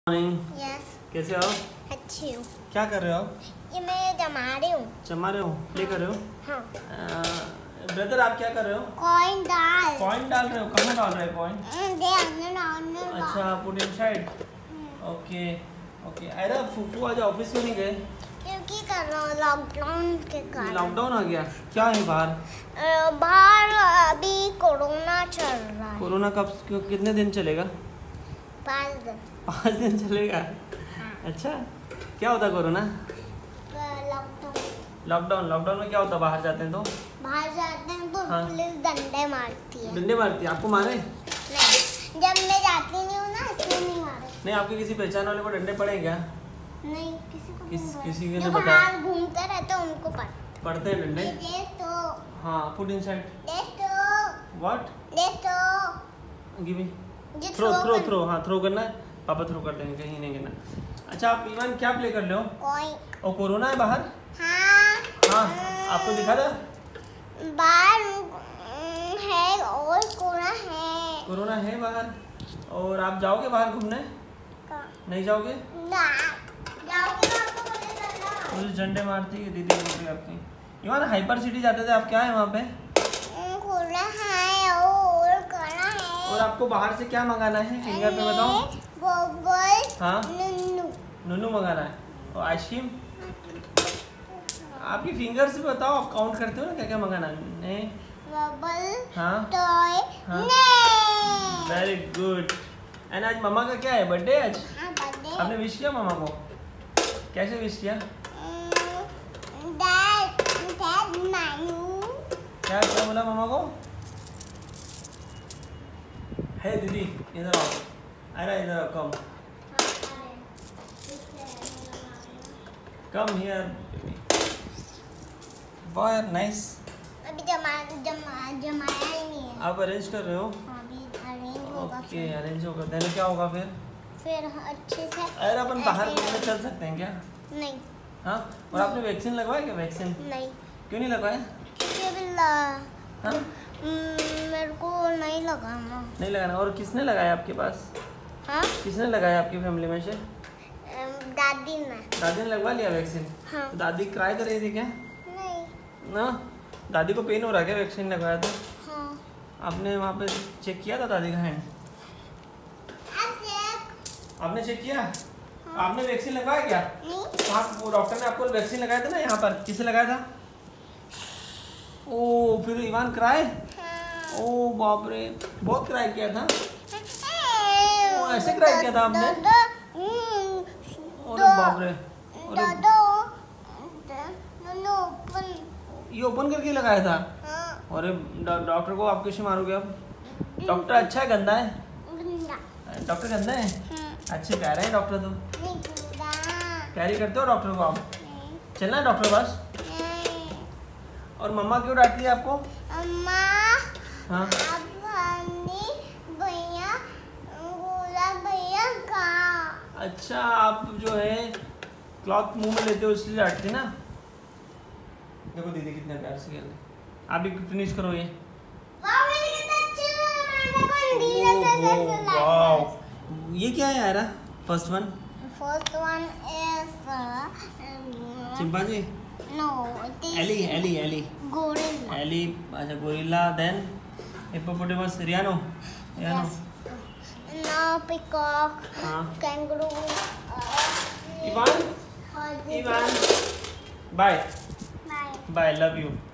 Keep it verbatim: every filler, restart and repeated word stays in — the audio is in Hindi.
मॉर्निंग। यस। कैसे हो? अच्छी हूँ। क्या कर रहे हो? ये मैं जमा रही हूँ। जमा रहे हो? प्ले कर रहे हो? हाँ। ब्रदर आप क्या कर रहे हो? कॉइन डाल। कॉइन डाल रहे हो? कहाँ डाल रहे हो कॉइन? दे अंदर अंदर। अच्छा, पुट इनसाइड। Okay okay. अरे फूफू आज ऑफिस क्यों नहीं गए? क्योंकि कर रहा हूँ लॉकडाउन के कारण। लॉकडाउन आ गया क्या है बाहर? अ, बाहर अभी कोरोना चल रहा है। कोरोना कब कितने दिन चलेगा? पाँच दिन। पाँच दिन चलेगा? हाँ। अच्छा, क्या होता कोरोना? लॉकडाउन। लॉकडाउन लॉकडाउन में क्या होता? बाहर जाते हैं तो बाहर जाते हैं तो हाँ। पुलिस डंडे मारती है। डंडे मारती है? आपको मारे? नहीं, जब मैं जाती नहीं हूँ ना इसलिए नहीं मारे। नहीं, आपके किसी पहचान वाले को डंडे पड़े क्या? नहीं, किसी को किस, नहीं किसी के जो ने बताया? बाहर घूमते रहते हैं उनको पड़ते पड़ते हैं डंडे? देख तो हाँ, पुट इनसाइड। देख तो व्हाट? देख तो गिव मी। ये थ्रो थ्रो कर- थ्रो हाँ, थ्रो करना है। पापा थ्रो कर देंगे, कहीं नहीं गिरना। अच्छा, आप इवन क्या प्ले कर रहे हो? कोई और कोरोना है बाहर? हाँ। हाँ, आपको दिखा था? बाहर उम, है और कोरोना है। कोरोना है बाहर। और आप जाओगे बाहर घूमने? का- नहीं जाओगे? ना जाओगे तो आपको पता चलना। पुलिस झंडे मारती है दीदी बोल रही है आपकी। इवन हाइपर सिटी जाते थे आप, क्या है वहाँ पे? उम, कोरोना है और कोरोना है। और आपको बाहर से क्या मंगाना है? फिंगर पे बताओ। बबल हाँ, नन्नू। नूनू मंगाना है और आइसक्रीम। आपकी फिंगर से बताओ, आप काउंट करते हो ना क्या क्या मंगाना है? बबल हाँ टॉय हाँ। ने। Very good. एंड आज मम्मा का क्या है? बर्थडे आज? हाँ, बर्थडे। आपने विश किया मम्मा को? कैसे विश किया? डैड डैड नानू। क्या क्या बोला मम्मा को? हे दीदी इधर आओ। अरे इधर आओ, कम कम हियर। वाह नाइस। अभी जमा जमा जमाया ही नहीं है। आप अरेंज कर रहे हो? अभी अरेंज होगा। ओके, अरेंज होगा। देन क्या होगा फिर? फिर अच्छे से। अरे अपन बाहर ऐसे- घूमने चल सकते हैं क्या? नहीं हाँ। और आपने वैक्सीन लगवाया क्या? वैक्सीन नहीं, क्यों नहीं लगवाया? क्योंकि अभी ला- हाँ, हम्म, मेरे को नहीं लगाना। नहीं लगाना। और किसने लगाया आपके पास? हाँ, किसने लगाया आपकी फैमिली में से? अम, दादी ने। दादी ने लगवा लिया वैक्सीन? हाँ। तो दादी क्राई कर रही थी क्या? नहीं। ना, दादी को पेन हो रहा है क्या वैक्सीन लगवाया तो? हाँ। आपने वहाँ पे चेक किया था दादी का हैंड? आपने चेक किया? हाँ। आपने वैक्सीन लगवाया क्या? नहीं। कहाँ? वो डॉक्टर ने आपको वैक्सीन लगाया था ना यहाँ पर? किसे लगाया था? ओ, फिर इवान क्राई? हाँ। ओ बाप रे, बहुत क्राई किया था। ओ, ऐसे क्राई किया था आपने? अरे बाप रे। अरे, ये ओपन करके लगाया था? अरे डॉ- डॉक्टर को आप कैसे मारोगे अब? डॉक्टर अच्छा है गंदा है? डॉक्टर गंदा है? अच्छे प्यारे हैं डॉक्टर तो। प्यारी करते हो डॉक्टर को आप? चलना है डॉक्टर पास? और मम्मा क्यों डांटती है आपको? हाँ, भैया भैया का। अच्छा, आप जो है क्लॉथ मुंह में लेते हो इसलिए डांटती है ना? देखो दीदी कितने प्यार से खेल रही है। आप भी फिनिश करो ये। वाओ, ये क्या है यारा? First one? First one is chimpanzee? No Ellie Ellie Ellie gorilla. Ellie. अच्छा, गोरिल्ला। Then hippopotamus. रियानो रियानो। Now peacock, हाँ। kangaroo, Ivan uh, Ivan bye bye. Bye, love you.